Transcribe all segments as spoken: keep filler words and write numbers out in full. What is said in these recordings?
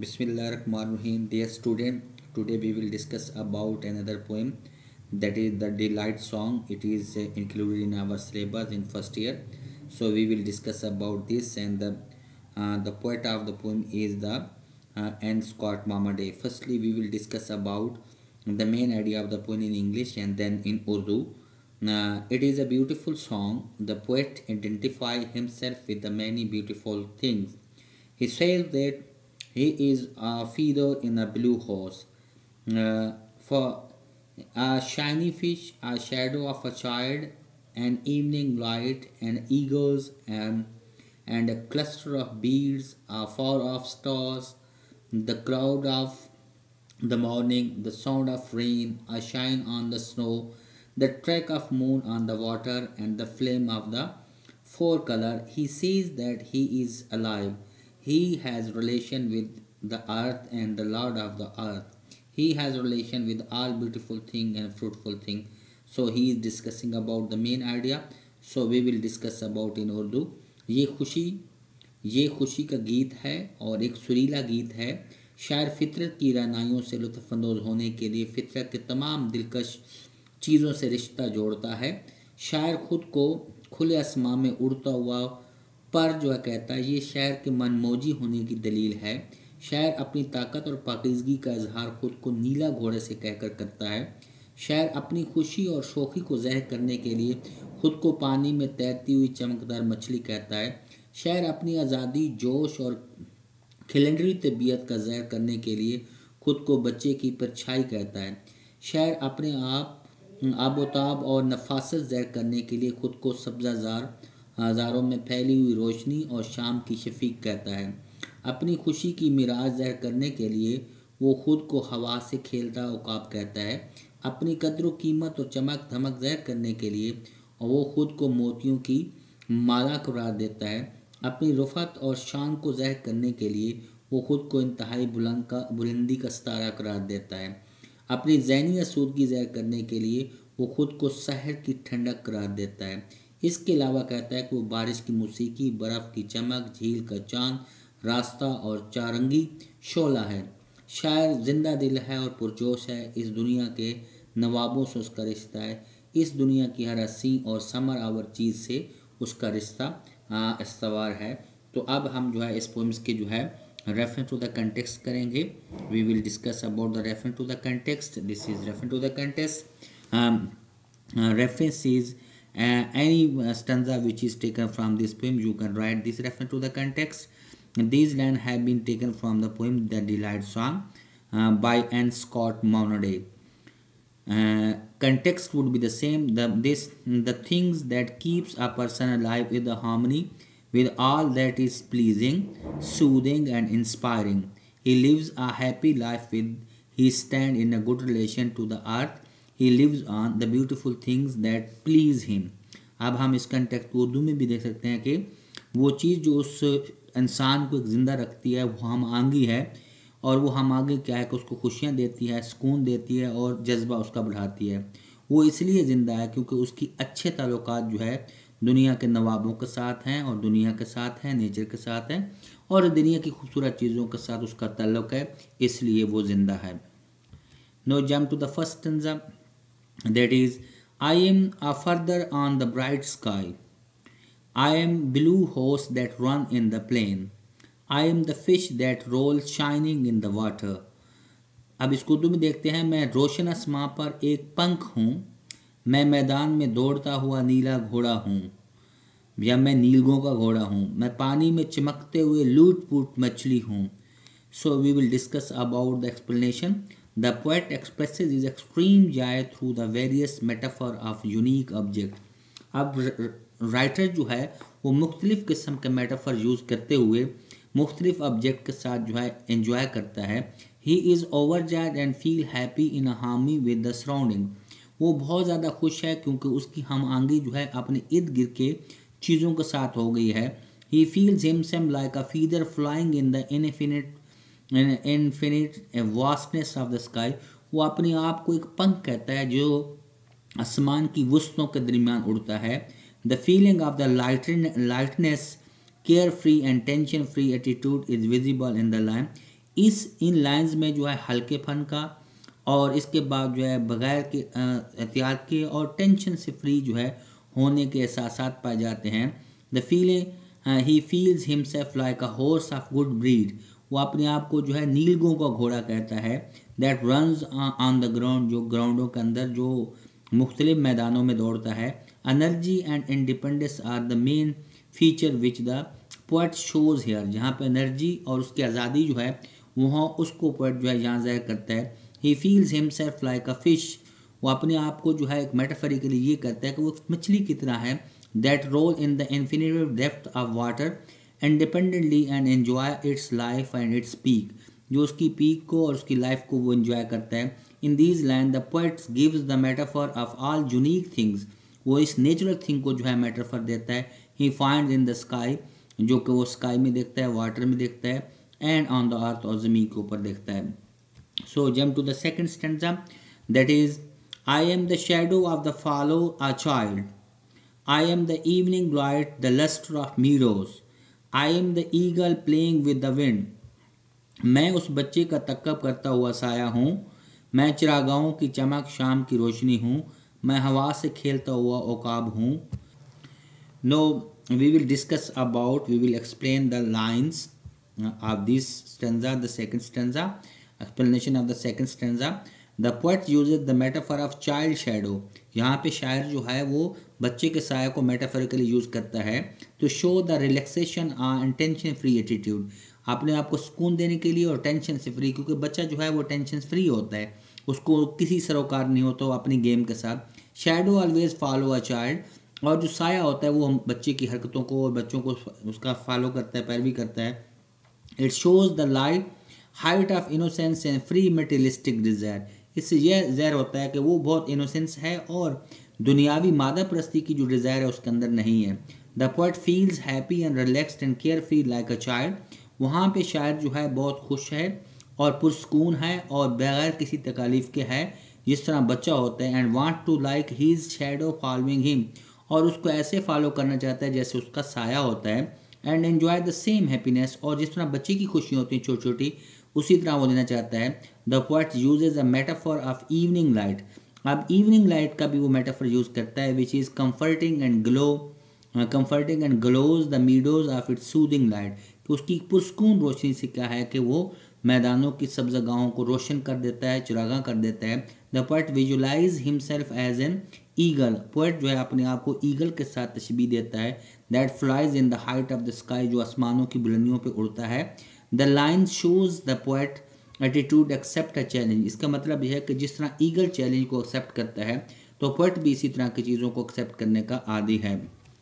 Bismillahirrahmanirrahim. Dear student, today we will discuss about another poem, that is the Delight Song. It is uh, included in our syllabus in first year. So we will discuss about this, and the uh, the poet of the poem is the uh, N. Scott Momaday. Firstly, we will discuss about the main idea of the poem in English and then in Urdu. Uh, it is a beautiful song. The poet identifies himself with the many beautiful things. He says that he is a feather in a blue horse, uh, for a shiny fish, a shadow of a child, an evening light, and eagles, and, and a cluster of beads, a far off stars, the cloud of the morning, the sound of rain, a shine on the snow, the track of moon on the water, and the flame of the four color. He sees that he is alive. He has relation with the earth and the Lord of the earth. He has relation with all beautiful thing and fruitful thing. So he is discussing about the main idea. So we will discuss about in Urdu. ये खुशी ये खुशी का गीत है और एक सुरीला गीत है। शायर फितरत की रानाइयों से लुत्फ़अंदोज़ होने के लिए फितरत के तमाम दिलकश चीज़ों से रिश्ता जोड़ता है। शायर ख़ुद को खुले आसमां में उड़ता हुआ पर जो है कहता है, ये शायर के मनमौजी होने की दलील है। शायर अपनी ताकत और पाकीज़गी का इजहार ख़ुद को नीला घोड़े से कहकर करता है। शायर अपनी खुशी और शोखी को ज़ाहिर करने के लिए ख़ुद को पानी में तैरती हुई चमकदार मछली कहता है। शायर अपनी आज़ादी, जोश और खिलंडरी तबीयत का ज़ाहिर करने के लिए ख़ुद को बच्चे की परछाई कहता है। शायर अपने आप आबोताब और नफासत ज़ाहिर करने के लिए ख़ुद को सब्ज़ाजार हज़ारों में फैली हुई रोशनी और शाम की शफीक कहता है। अपनी खुशी की मिराज ज़ाहिर करने के लिए वो ख़ुद को हवा से खेलता उकाब कहता है। अपनी कद्र कीमत और चमक धमक ज़ाहिर करने के लिए वो ख़ुद को मोतियों की माला करार देता है। अपनी रुफ़त और शान को ज़ाहिर करने के लिए वो ख़ुद को इंतहाई बुलंद का बुलंदी का सितारा करार देता है। अपनी ज़हनी आसूदगी ज़ाहिर करने के लिए वो ख़ुद को सहर की ठंडक करार देता है। इसके अलावा कहता है कि वो बारिश की मौसीकी, बर्फ़ की चमक, झील का चाँद, रास्ता और चारंगी शोला है। शायर जिंदा दिल है और पुरजोश है। इस दुनिया के नवाबों से उसका रिश्ता है। इस दुनिया की हर हसीन और समर आवर चीज़ से उसका रिश्ता इस्तवार है। तो अब हम जो है इस पोएम्स के जो है रेफरेंस टू द कंटेक्स्ट करेंगे। We will discuss about the reference to the context. This is reference to the context. Reference is Uh, any uh, stanza which is taken from this poem, you can write this reference to the context. And these lines have been taken from the poem The Delight Song uh, by N. Scott Monaday. Uh, context would be the same. The this the things that keeps a person alive with the harmony with all that is pleasing, soothing, and inspiring. He lives a happy life with he stand in a good relation to the earth. He lives on the beautiful things that please him. अब हम इस context Urdu में भी देख सकते हैं कि वो चीज़ जो उस इंसान को एक ज़िंदा रखती है वो हम आंगी है, और वो हम आगे क्या है कि उसको खुशियाँ देती है, सुकून देती है और जज्बा उसका बढ़ाती है। वो इसलिए ज़िंदा है क्योंकि उसकी अच्छे ताल्लुकात जो है दुनिया के नवाबों के साथ हैं और दुनिया के साथ हैं, नेचर के साथ हैं, और दुनिया की खूबसूरत चीज़ों के साथ उसका ताल्लुक़ है, इसलिए वो ज़िंदा है। Now jump to the first stanza. That is, I am a feather on the bright sky. I am blue horse that run in the plain. I am the fish that roll shining in the water. अब इसको उर्दू में देखते हैं। मैं रोशन आसमां पर एक पंख हूँ, मैं मैदान में दौड़ता हुआ नीला घोड़ा हूँ, या मैं नीलगों का घोड़ा हूँ, मैं पानी में चमकते हुए लूट पूट मछली हूँ। So we will discuss about the explanation. The poet expresses his extreme joy through the various metaphor of unique object. अब राइटर जो है वो मुख्तलिफ़ किस्म के मेटाफर यूज़ करते हुए मुख्तलिफ़ ऑब्जेक्ट के साथ जो है एंजॉय करता है। He is overjoyed and feel happy in harmony with the surrounding. वो बहुत ज़्यादा खुश है क्योंकि उसकी हम आंगी जो है अपने इर्द गिर्द के चीज़ों के साथ हो गई है। He feels himself like a feather flying in the infinite infinite vastness of the sky. वो अपने आप को एक पंख कहता है जो आसमान की वसतों के दरमियान उड़ता है। The feeling of the lightness, care free and tension free attitude is visible in the line. इस इन लाइंस में जो है हल्केपन का और इसके बाद जो है बगैर के एहतियात के और टेंशन से फ्री जो है होने के एहसास पाए जाते हैं। The feeling he feels himself like a horse of good breed, वो अपने आप को जो है नीलगों का घोड़ा कहता है। That runs on the ground, जो ग्राउंडों के अंदर जो मुख्तलिफ मैदानों में दौड़ता है। Energy and independence are the main feature which the poet shows here, जहाँ पे एनर्जी और उसकी आज़ादी जो है वहाँ उसको पोएट जो है यहाँ ज़ाहिर करता है। He feels himself like a fish, वो अपने आप को जो है एक मेटाफरिकली ये कहता है कि वो मछली की तरह है। That roll in the infinite depth of water independently and enjoy its life and its peak, जो उसकी पीक को और उसकी लाइफ को वो एंजॉय करता है। In these line the poets gives the metaphor of all unique things, वो इस नेचुरल थिंग को जो है मेटाफर देता है। He find in the sky, जो कि वो स्काई में देखता है, वाटर में देखता है, एंड ऑन द अर्थ और ज़मीन के ऊपर देखता है। So jump to the second stanza, that is I am the shadow of the follow a child, I am the evening light the lustre of meadows, I am the eagle playing with the wind, मैं उस बच्चे का तक्कब करता हुआ साया हूँ, मैं चिरागाहों की चमक शाम की रोशनी हूँ, मैं हवा से खेलता हुआ उकाब हूँ। Now we will discuss about, we will explain the lines of this stanza, the second stanza, explanation of the second stanza. The poet uses the metaphor of child shadow, यहाँ पे शायर जो है वो बच्चे के साया को मेटाफोरिकली यूज़ करता है to show the relaxation and tension free attitude, अपने आप को सुकून देने के लिए और टेंशन से फ्री, क्योंकि बच्चा जो है वो टेंशन फ्री होता है, उसको किसी सरोकार नहीं होता वो अपनी गेम के साथ। Shadow always follow a child, और जो साया होता है वो हम बच्चे की हरकतों को और बच्चों को उसका फॉलो करता है, पैरवी करता है। It shows the light height of innocence and free materialistic desire, इससे यह ज़ाहिर होता है कि वो बहुत इनोसेंस है और दुनियावी मादा परस्ती की जो डिज़ायर है उसके अंदर नहीं है। The poet feels happy and relaxed and care free like a child, वहाँ पे शायर जो है बहुत खुश है और पुरस्कून है और बगैर किसी तकालीफ के है जिस तरह बच्चा होता है। And want to like his shadow following him, और उसको ऐसे फॉलो करना चाहता है जैसे उसका साया होता है। And enjoy the same happiness, और जिस तरह बच्चे की खुशी होती है छोटी छोटी उसी तरह वो लेना चाहता है। The poet uses a metaphor of evening light, अब इवनिंग लाइट का भी वो मेटाफॉर यूज़ करता है, which is comforting and glow comforting and glows the meadows of its soothing light, कि उसकी पुरस्कून रोशनी से क्या है कि वो मैदानों की सब्ज़गाहों को रोशन कर देता है, चिरागा कर देता है। The poet visualise himself as an eagle, poet जो है अपने आप को ईगल के साथ तशबीह देता है। That flies in the height of the sky, जो आसमानों की बुलंदियों पे उड़ता है। The line shows the poet attitude accept a challenge, इसका मतलब यह है कि जिस तरह ईगल चैलेंज को एक्सेप्ट करता है तो पोएट भी इसी तरह की चीज़ों को एक्सेप्ट करने का आदी है।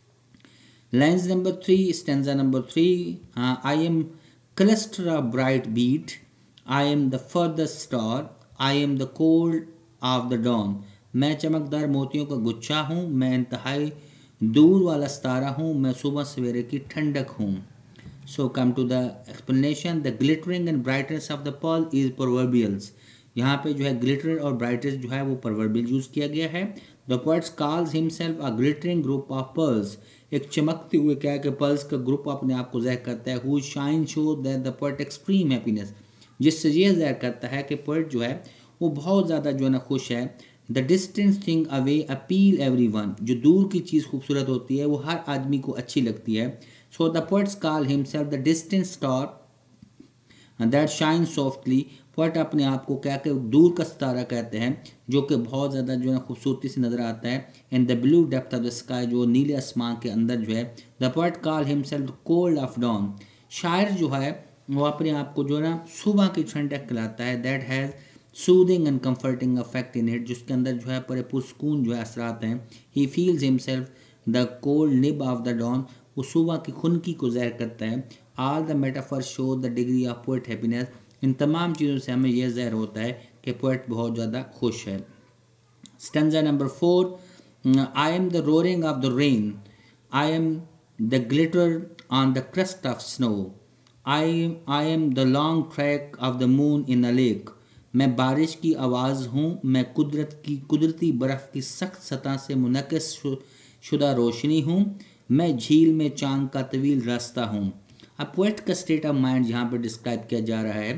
Lines number three, stanza number three, I am cluster of bright beat, I am the farthest star, I am the cold of the dawn, मैं चमकदार मोतियों का गुच्छा हूँ, मैं इंतहाई दूर वाला सितारा हूँ, मैं सुबह सवेरे की ठंडक हूँ। So come to the explanation, the glittering and brightness of the pearl is proverbials, यहाँ पे जो है ग्लिटर और ब्राइटनेस जो है वो प्रोवर्बियल यूज़ किया गया है। The poet calls himself a glittering group of pearls, एक चमकते हुए क्या है कि पर्ल्स का ग्रुप अपने आप को ज़ाहिर करता है। Who shine show that the poet extreme happiness, जिससे ये ज़ाहिर करता है कि पोएट जो है वो बहुत ज़्यादा जो है ना खुश है। The distance thing away appeal everyone, जो दूर की चीज़ खूबसूरत होती है वो हर आदमी को अच्छी लगती है। So the poets call himself the distant star that shine softly, poet अपने आप को क्या कि दूर का सितारा कहते हैं जो कि बहुत ज़्यादा जो है खूबसूरती से नज़र आता है। In the blue depth of the sky, जो नीले आसमान के अंदर जो है। The poet call himself cold of dawn, शायर जो है वो अपने आप को जो है ना सुबह की ठंडक कहलाता है। That has soothing and comforting affect in it, जिसके अंदर जो है बड़े पुरस्कून जो है असरात हैं। He feels himself the cold nib of the dawn, वो सुबह की खुनकी को ज़ाहिर करता है। All the metaphor show the degree of poet happiness, इन तमाम चीज़ों से हमें यह ज़ाहिर होता है कि पोएट बहुत ज़्यादा खुश है। Stanza number four, I am the roaring of the rain, I am the glitter on the crust of snow, I I am the long track of the moon in a lake, मैं बारिश की आवाज़ हूँ, मैं कुदरत की कुदरती बर्फ़ की सख्त सतह से मुनक़िस शुदा रोशनी हूँ, मैं झील में चांद का तवील रास्ता हूँ। अब पोएट का स्टेट ऑफ माइंड यहाँ पर डिस्क्राइब किया जा रहा है।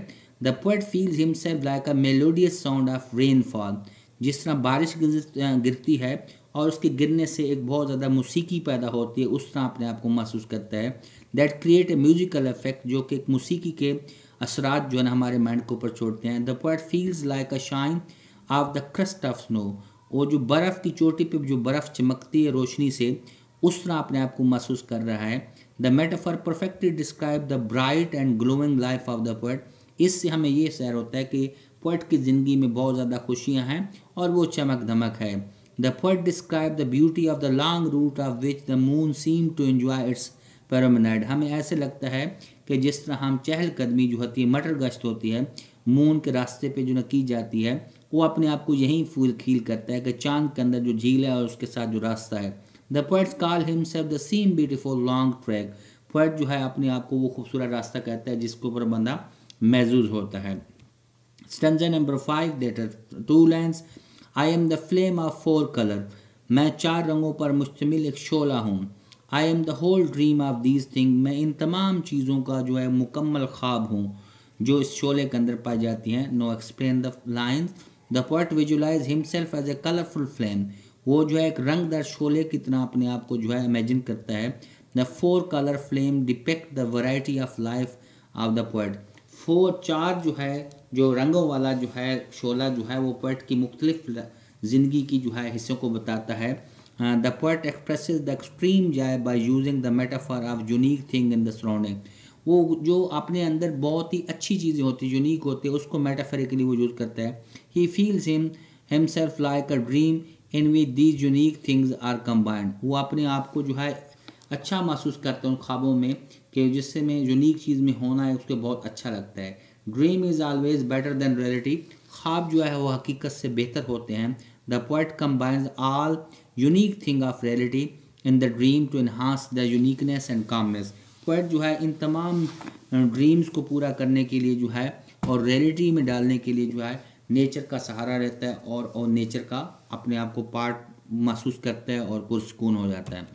The poet feels himself like a melodious sound of rainfall. जिस तरह बारिश गिर- गिरती है और उसके गिरने से एक बहुत ज़्यादा मौसीकी पैदा होती है, उस तरह अपने आप को महसूस करता है। That create a musical effect, जो कि एक मौसीकी के असरात जो है ना हमारे माइंड के ऊपर छोड़ते हैं। The poet feels like a shine of the crust of snow. वो जो बर्फ़ की चोटी पे जो बर्फ़ चमकती है रोशनी से, उस तरह अपने आप को महसूस कर रहा है। The metaphor perfectly describe the bright and glowing life of the poet. इससे हमें ये सैर होता है कि पोएट की ज़िंदगी में बहुत ज़्यादा खुशियाँ हैं और वो चमक धमक है। The poet describe the beauty of the long route of which the moon seem to enjoy its promenade. हमें ऐसे लगता है कि जिस तरह हम चहलकदमी जो होती है, मटर गश्त होती है, मून के रास्ते पे जो न की जाती है, वो अपने आप को यहीं फूल खील करता है कि चांद के अंदर जो झील है और उसके साथ जो रास्ता है। The poets call himself the same beautiful long track. Poet जो है अपने आप को वो खूबसूरत रास्ता कहता है जिसके ऊपर बंदा महजूज होता है। Stanza number five, that are two lines. I am the flame of four colour. मैं चार रंगों पर मुश्तमिल एक शोला हूँ। I am the whole dream of these thing. मैं इन तमाम चीज़ों का जो है मुकम्मल ख्वाब हूँ जो इस शोले के अंदर पाई जाती हैं। Now explain the lines. The poet visualise himself as a colourful flame. वो जो है एक रंगदार शोले की तरह अपने आप को जो है इमेजिन करता है। The four colour flame depict the variety of life of the poet. Four चार जो है जो रंगों वाला जो है शोला जो है वो पोएट की मुख्तलिफ ज़िंदगी की जो है हिस्सों को बताता है। The poet expresses the extreme joy by using the metaphor of unique thing in the surrounding. वो जो अपने अंदर बहुत ही अच्छी चीज़ें होती हैं, यूनिक होती है, उसको मेटाफरिकली वो यूज़ करता है। He feels him himself like a dream in which these unique things are combined. वो अपने आप को जो है अच्छा महसूस करते हैं उन ख्वाबों में कि जिससे में यूनिक चीज़ में होना है उसको बहुत अच्छा लगता है। Dream is always better than reality. ख्वाब जो है वो हकीकत से बेहतर होते हैं। The poet combines all unique thing of reality in the dream to enhance the uniqueness and calmness. Poet जो है इन तमाम ड्रीम्स को पूरा करने के लिए जो है और रियलिटी में डालने के लिए जो है नेचर का सहारा रहता है और और नेचर का अपने आप को पार्ट महसूस करता है और पुरस्कून हो जाता है।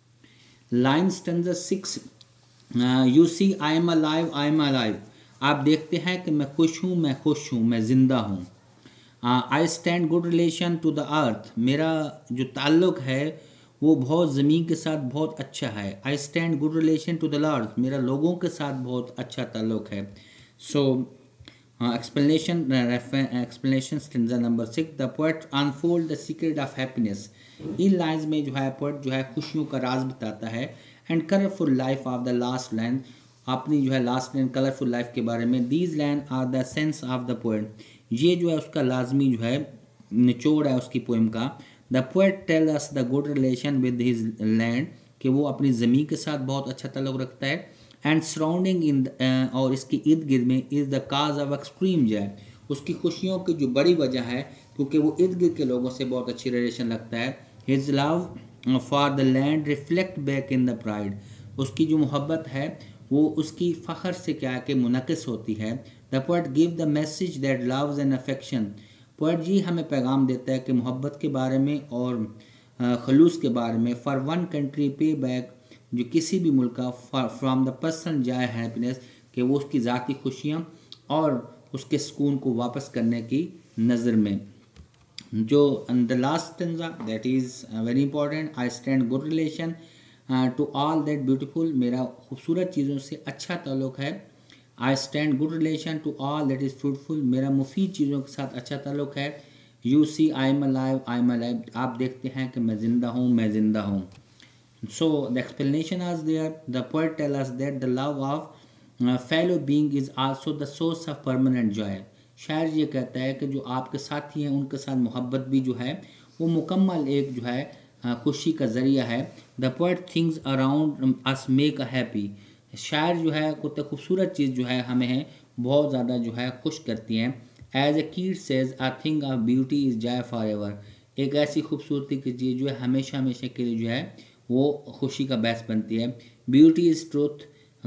Line stanza six, you see I am alive, I am alive. आप देखते हैं कि मैं खुश हूँ, मैं खुश हूँ, मैं ज़िंदा हूँ। I stand good relation to the earth. मेरा जो ताल्लुक़ है वो बहुत ज़मीन के साथ बहुत अच्छा है। I stand good relation to the earth. मेरा लोगों के साथ बहुत अच्छा ताल्लुक़ है। So explanation explanation stanza number six, the poet unfold the secret of happiness. इन लाइन्स में जो है पोएट जो है खुशियों का राज बताता है। And colourful life of the last line, अपनी जो है लास्ट लाइन कलरफुल लाइफ के बारे में। These line are the sense of the poet. ये जो है उसका लाजमी जो है निचोड़ है उसकी पोएम का। The poet tell us the good relation with his land, कि वो अपनी ज़मीन के साथ बहुत अच्छा ताल्लुक़ रखता है। एंड सराउंडिंग इन और इसके इर्द गिर्द में is the cause of extreme joy. उसकी खुशियों की जो बड़ी वजह है क्योंकि वो इर्द गिर्द के लोगों से बहुत अच्छी रिलेशन रखता है। His love for the land reflect back in the pride. उसकी जो मोहब्बत है वो उसकी फ़ख्र से क्या कि मुनक़िस होती है। The poet give the message that loves and affection. Poet जी हमें पैगाम देता है कि मोहब्बत के बारे में और खलूस के बारे में। For one country pay back, जो किसी भी मुल्क का, फ्राम द पर्सन जाए हैप्पीनेस, कि वो उसकी ज़ाती खुशियाँ और उसके सुकून को वापस करने की नज़र में। जो the last stanza that is very important, I stand good relation to all that beautiful. मेरा खूबसूरत चीज़ों से अच्छा ताल्लुक़ है। I stand good relation to all that is fruitful. मेरा मुफीद चीज़ों के साथ अच्छा ताल्लुक़ है। You see I am alive, I am alive. आप देखते हैं कि मैं ज़िंदा हूँ, मैं ज़िंदा हूँ। So the explanation is there. The poet tells us that the love of uh, fellow being is also the source of permanent joy. शायर ये कहता है कि जो आपके साथी हैं उनके साथ मोहब्बत भी जो है वो मुकम्मल एक जो है खुशी का ज़रिया है। The poet thinks around us make a happy. शायर जो है कुछ खूबसूरत चीज़ जो है हमें बहुत ज़्यादा जो है खुश करती हैं। As a kid says, a thing of beauty is joy forever. एक ऐसी खूबसूरती की चीज़ जो है हमेशा हमेशा के लिए जो है वो खुशी का बायस बनती है। ब्यूटी इज़ ट्रूथ,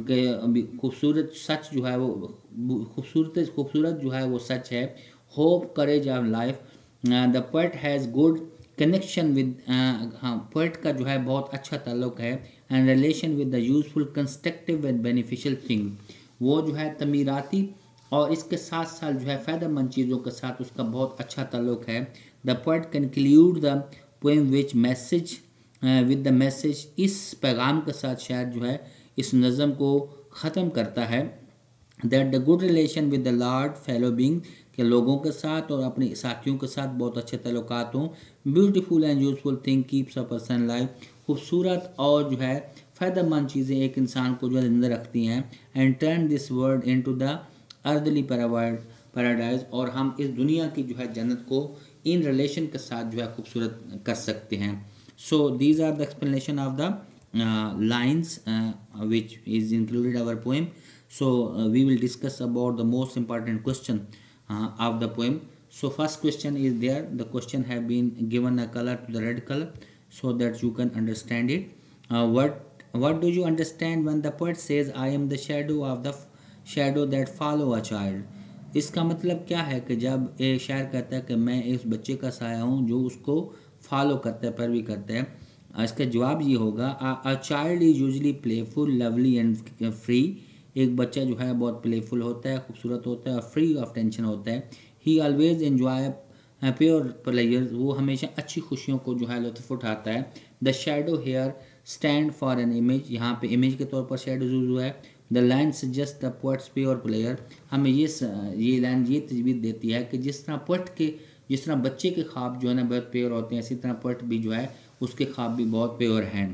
खूबसूरत सच जो है वो खूबसूरत खूबसूरत जो है वो सच है। Hope courage of life, the poet has good connection with, हाँ पोएट का जो है बहुत अच्छा ताल्लुक़ है। And relation with the useful constructive and beneficial thing, वो जो है तमीराती और इसके साथ साथ जो है फ़ायदेमंद चीज़ों के साथ उसका बहुत अच्छा ताल्लुक है। The poet conclude the poem which message with the message, इस पैगाम के साथ शायर जो है इस नज़म को ख़त्म करता है that the good relation with the lord fellow being, के लोगों के साथ और अपने साथियों के साथ बहुत अच्छे ताल्लुकात हों। Beautiful and useful thing keeps a person life, खूबसूरत और जो है फ़ायदेमंद चीज़ें एक इंसान को जो है ज़िंदा रखती हैं। And turn this world into the earthly paradise, और हम इस दुनिया की जो है जन्नत को इन रिलेशन के साथ जो है खूबसूरत कर सकते हैं। So these are the explanation of the lines which is included our poem. So uh, we will discuss about the most important question uh, of the poem. So first question is there. The question have been given a color to the red color so that you can understand it. Uh, what what do you understand when the poet says I am the shadow of the shadow that follow a child? इसका मतलब क्या है कि जब एक शायर कहता है कि मैं इस बच्चे का साया हूँ जो उसको फॉलो करता है, पैरवी करता है, इसका जवाब ये होगा a child is usually playful lovely and free. एक बच्चा जो है बहुत प्लेफुल होता है, खूबसूरत होता है और फ्री ऑफ टेंशन होता है. He always enjoy pure players, वो हमेशा अच्छी खुशियों को जो है लुत्फ़ उठाता है. The shadow here stand for an image, यहाँ पे इमेज के तौर पर शेडो जो है. The line suggest the poets pure player, हमें ये ये लाइन ये तजवीज़ देती है कि जिस तरह पोएट के जिस तरह बच्चे के ख्वाब जो है ना बहुत प्योर होते हैं, इसी तरह पोएट भी जो है उसके ख्वाब भी बहुत प्योर हैं.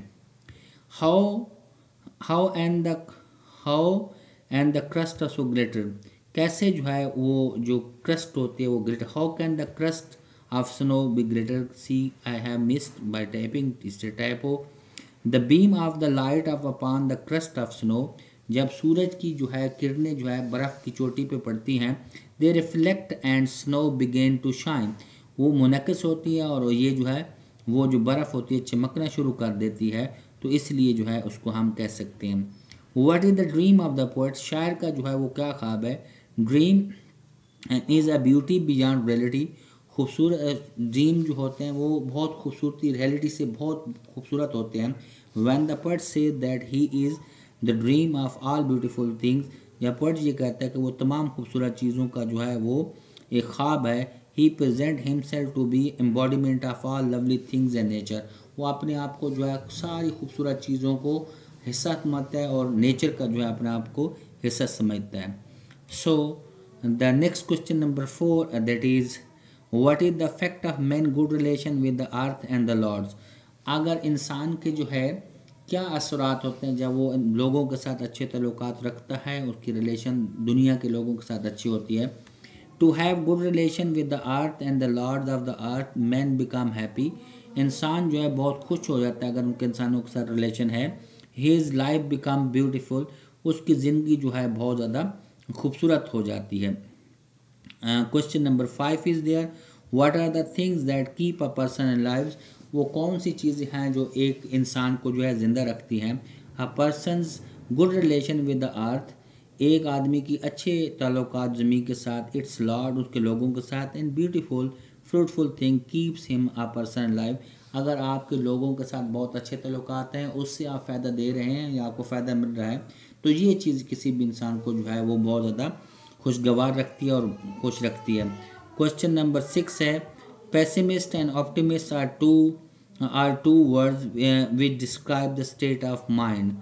How how and the how and the crust of snow glitter, कैसे जो है वो जो क्रस्ट होती है वो glitter. How can the crust of snow be glitter, see I have missed by typing typo. The beam of the light of upon the crust of snow, जब सूरज की जो है किरणें जो है बर्फ़ की चोटी पे पड़ती हैं, they reflect and snow begin to shine, वो मुनक़िस होती है और ये जो है वो जो बर्फ़ होती है चमकना शुरू कर देती है. तो इसलिए जो है उसको हम कह सकते हैं. What is the dream of the poet, शायर का जो है वो क्या ख्वाब है. Dream is a beauty beyond reality, खूबसूरत ड्रीम जो होते हैं वो बहुत खूबसूरती रियलिटी से बहुत खूबसूरत होते हैं. When the poet say that he is the dream of all beautiful things, या पोएट ये कहता है कि वो तमाम खूबसूरत चीज़ों का जो है वो एक ख्वाब है. He present himself to be embodiment of all lovely things and nature, वो अपने आप को जो है सारी खूबसूरत चीज़ों को हिस्सा समझता है और नेचर का जो है अपने आप को हिस्सा समझता है. So the next question number four, that is what is the effect of man good relation with the earth and the lords, अगर इंसान के जो है क्या असरात होते हैं जब वो लोगों के साथ अच्छे ताल्लुकात रखता है, उसकी रिलेशन दुनिया के लोगों के साथ अच्छी होती है. To have good relation with the earth and the lords of the earth, man become happy, इंसान जो है बहुत खुश हो जाता है अगर उनके इंसानों के साथ रिलेशन है. हिज लाइफ बिकम ब्यूटीफुल, उसकी ज़िंदगी जो है बहुत ज़्यादा खूबसूरत हो जाती है. Question number five is there, what are the things that keep a person in life, वो कौन सी चीज़ें हैं जो एक इंसान को जो है ज़िंदा रखती हैं. A person's good relation with the earth, एक आदमी की अच्छे ताल्लुकात ज़मीन के साथ, इट्स लॉर्ड उसके लोगों के साथ, and beautiful fruitful thing keeps him a person in life, अगर आपके लोगों के साथ बहुत अच्छे ताल्लुकात हैं, उससे आप फ़ायदा दे रहे हैं या आपको फ़ायदा मिल रहा है, तो ये चीज़ किसी भी इंसान को जो है वो बहुत ज़्यादा खुशगवार रखती है और खुश रखती है. क्वेश्चन नंबर सिक्स है, pessimist and optimist are two are two words which describe the state of mind.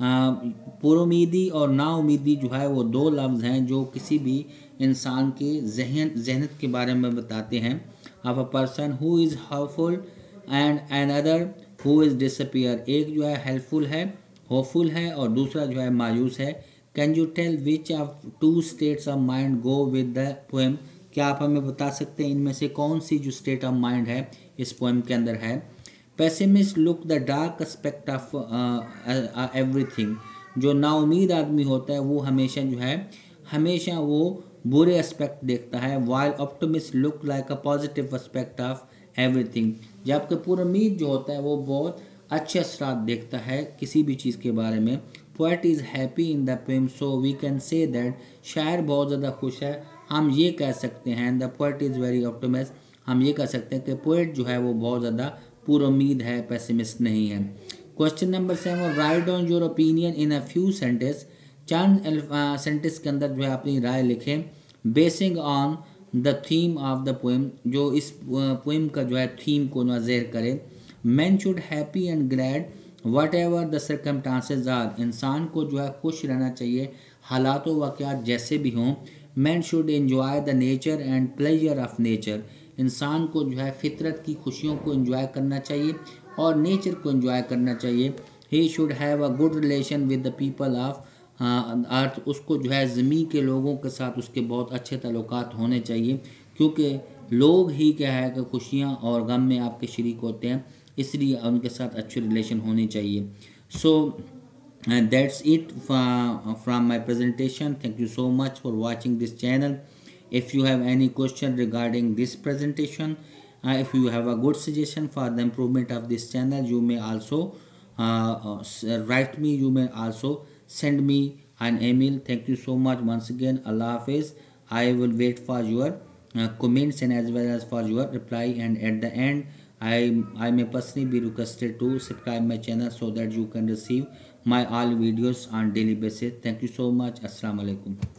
पुरुमीदी और नाउमीदी जो है वो दो लफ्ज़ हैं जो किसी भी इंसान के जहन जहनत के बारे में बताते हैं. Of a person who is hopeful and another who is disappear, एक जो है हेल्पफुल है, होपफुल है और दूसरा जो है मायूस है. Can you tell which of two states of mind go with the poem, क्या आप हमें बता सकते हैं इनमें से कौन सी जो स्टेट ऑफ माइंड है इस पोएम के अंदर है. Pessimist look the dark aspect of everything, जो नाउमीद आदमी होता है वो हमेशा जो है हमेशा वो बुरे एस्पेक्ट देखता है. While optimist look like a positive aspect of everything, जबकि पुरुमीद जो होता है वो बहुत अच्छे असरात देखता है किसी भी चीज़ के बारे में. Poet is happy in the poem, so we can say that, शायर बहुत ज़्यादा खुश है, हम ये कह सकते हैं. The poet is very optimist, हम ये कह सकते हैं कि पोएट जो है वो बहुत ज़्यादा पुरुमीद है, पेसिमिस्ट नहीं है. Question number seven, write on your opinion in a few sentence, चंद सेंटेंस के अंदर जो है अपनी राय लिखें basing on the theme of the poem, जो इस पोएम का जो है थीम को नज़र करें। Man should happy and glad whatever the circumstances are, इंसान को जो है खुश रहना चाहिए हालात व वाक़यात जैसे भी हों। Man should enjoy the nature and pleasure of nature, इंसान को जो है फितरत की खुशियों को एंजॉय करना चाहिए और नेचर को एंजॉय करना चाहिए। He should have a good relation with the people of earth, उसको जो है ज़मीन के लोगों के साथ उसके बहुत अच्छे ताल्लुकात होने चाहिए, क्योंकि लोग ही क्या है कि खुशियाँ और गम में आपके शरीक होते हैं, इसलिए उनके साथ अच्छे रिलेशन होने चाहिए। सो and that's it from, from my presentation. Thank you so much for watching this channel. If you have any question regarding this presentation, uh, if you have a good suggestion for the improvement of this channel, you may also uh, uh, write me, you may also send me an email. Thank you so much once again. Allah Hafiz. I will wait for your uh, comments and as well as for your reply, and at the end I, I may personally be requested to subscribe my channel so that you can receive my all videos on daily basis. Thank you so much. Assalamu alaikum.